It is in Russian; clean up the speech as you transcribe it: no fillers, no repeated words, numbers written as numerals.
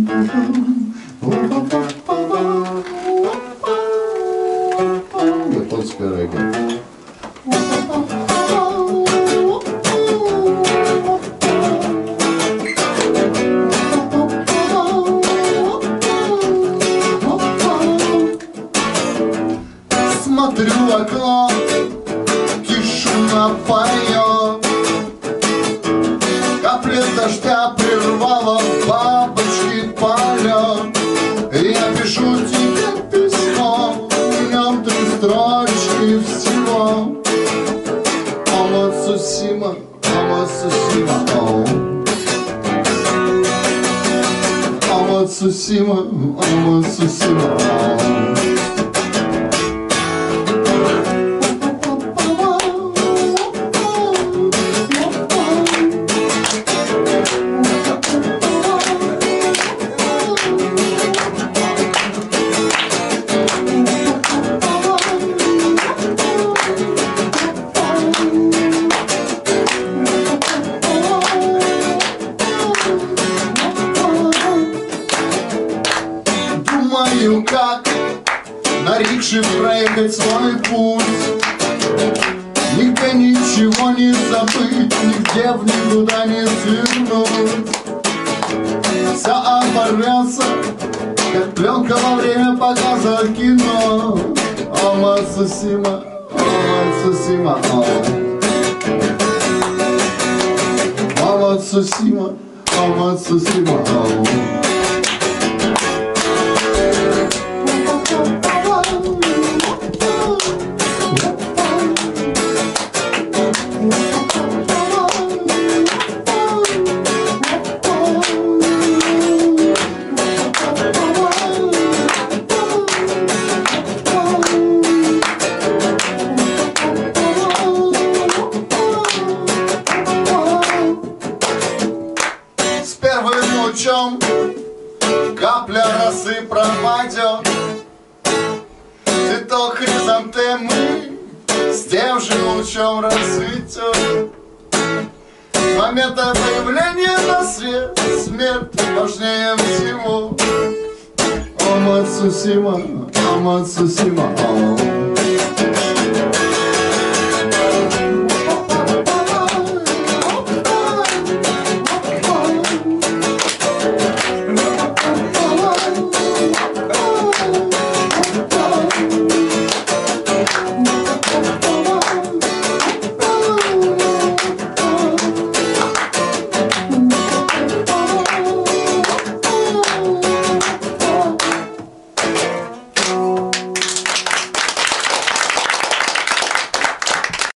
Японское регги. Смотрю в окно, тишина поет, капли дождя прервала бабочки полет. Я пишу тебе письмо, в нем 3 строчки всего. Ама Цусима, Ама Цусима, Ама Цусима, Ама Цусима. Думаю, как на рикше проехать свой путь, нигде ничего не забыть, нигде в никуда не свернуть. Все оборвется, как пленка во время показа кино. Ама Цусима, Ама Цусима, Ама Цусима, Ама Цусима. С первым лучом капля росы пропадет, цветок хризантемы с тем же лучом расцветет. С момента появления на свет смерть важнее всего. Ама Цусима, Ама Цусима.